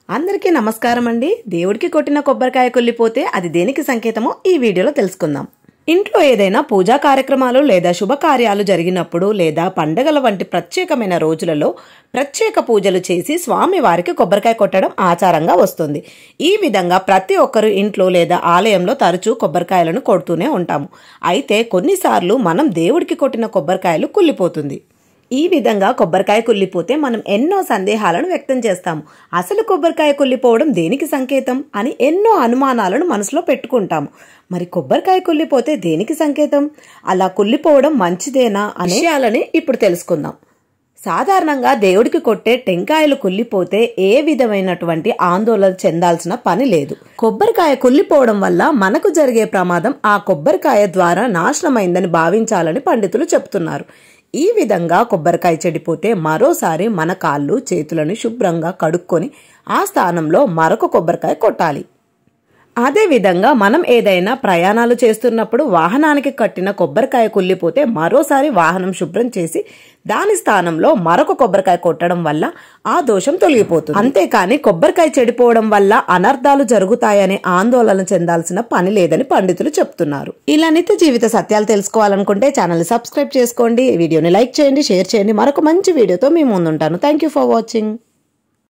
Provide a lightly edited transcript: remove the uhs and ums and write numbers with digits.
అందరికీ నమస్కారం అండి. దేవుడికి కొట్టిన కొబ్బరికాయ కుళ్ళిపోతే అది దేనికి సంకేతమో ఈ వీడియోలో తెలుసుకుందాం. ఇంట్లో ఏదైనా పూజా కార్యక్రమాలు లేదా శుభకార్యాలు జరిగినప్పుడు లేదా పండగల వంటి ప్రత్యేకమైన రోజులలో ప్రత్యేక పూజలు చేసి స్వామి వారికి కొబ్బరికాయ కొట్టడం ఆచారంగా వస్తుంది. ఈ విధంగా ప్రతి ఒక్కరు ఇంట్లో లేదా ఆలయంలో తరచూ కొబ్బరికాయలను కొడుతూనే ఉంటాము. అయితే కొన్నిసార్లు మనం దేవుడికి కొట్టిన కొబ్బరికాయలు కుళ్ళిపోతుంది. ఈ విధంగా కొబ్బరికాయ కుళ్ళిపోతే మనం ఎన్నో సందేహాలను వ్యక్తం చేస్తాము. అసలు కొబ్బరికాయ కుళ్ళిపోవడం దేనికి సంకేతం అని ఎన్నో అనుమానాలను మనసులో పెట్టుకుంటాము. మరి కొబ్బరికాయ కుళ్ళిపోతే దేనికి సంకేతం? అలా కుళ్ళిపోవడం మంచిదేనా అనే విషయాలని ఇప్పుడు తెలుసుకుందాం. సాధారణంగా దేవుడికి కొట్టే టెంకాయలు కుళ్ళిపోతే ఏ విధమైనటువంటి ఆందోళన చెందాల్సిన పని లేదు. కొబ్బరికాయ కుళ్ళిపోవడం వల్ల మనకు జరిగే ప్రమాదం ఆ కొబ్బరికాయ ద్వారా నాశనమైందని భావించాలని పండితులు చెబుతున్నారు. ఈ విధంగా కొబ్బరికాయ చెడిపోతే మరోసారి మన కాళ్ళు చేతులను శుభ్రంగా కడుక్కొని ఆ స్థానంలో మరొక కొబ్బరికాయ కొట్టాలి. అదేవిధంగా మనం ఏదైనా ప్రయాణాలు చేస్తున్నప్పుడు వాహనానికి కట్టిన కొబ్బరికాయ కుళ్ళిపోతే మరోసారి వాహనం శుభ్రం చేసి దాని స్థానంలో మరొక కొబ్బరికాయ కొట్టడం వల్ల ఆ దోషం తొలగిపోతుంది. అంతేకాని కొబ్బరికాయ చెడిపోవడం వల్ల అనర్థాలు జరుగుతాయనే ఆందోళన చెందాల్సిన పని లేదని పండితులు చెప్తున్నారు. ఇలా నిత్య జీవిత సత్యాలు తెలుసుకోవాలనుకుంటే ఛానల్ సబ్స్క్రైబ్ చేసుకోండి, వీడియోని లైక్ చేయండి, షేర్ చేయండి. మరొక మంచి వీడియోతో మీ ముందుంటాను. Thank you for watching.